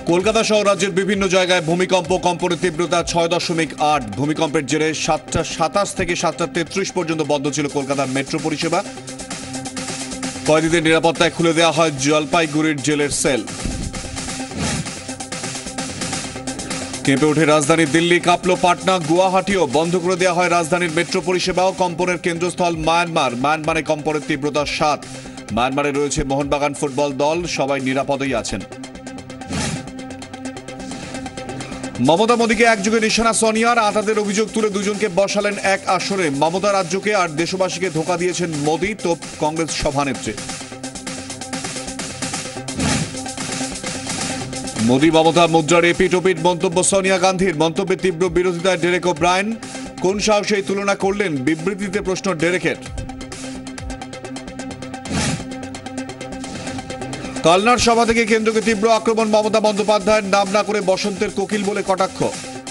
কলকাতা সহ রাজ্যের বিভিন্ন জায়গায় ভূমিকম্প, কম্পনের তীব্রতা 6.8। ভূমিকম্পের জেরে 7টা 27 থেকে 7টা 33 পর্যন্ত বন্ধ ছিল কলকাতার মেট্রো পরিষেবা। কয়েদিদের নিরাপত্তায় খুলে দেওয়া হয় জলপাইগুড়ির জেলের সেল। কেঁপে ওঠে রাজধানী দিল্লি, কাঁপল পাটনা, গুয়াহাটিও। বন্ধ করে দেওয়া হয় রাজধানীর মেট্রো পরিষেবাও। কম্পনের কেন্দ্রস্থল মায়ানমারে কম্পনের তীব্রতা 7। মায়ানমারে রয়েছে মোহনবাগান ফুটবল দল, সবাই নিরাপদেই আছেন। মমতা মোদীকে একযোগে নিশানা সোনিয়ার। আতাদের অভিযোগ তুলে দুজনকে বসালেন এক আসরে। মমতা রাজ্যকে আর দেশবাসীকে ধোঁকা দিয়েছেন মোদী, তো কংগ্রেস সভানেত্রী। মোদী মমতা মুদ্রার এপিটোপিট মন্তব্য সোনিয়া গান্ধীর। মন্তব্যে তীব্র বিরোধিতায় ডেরেক ওব্রায়েন। কোন সাহসে এই তুলনা করলেন? বিবৃতিতে প্রশ্ন ডেরেকের। কালনার সভা থেকে কেন্দ্রকে তীব্র আক্রমণ মমতা বন্দ্যোপাধ্যায়ের। নাম না করে বসন্তের কোকিল বলে কটাক্ষ।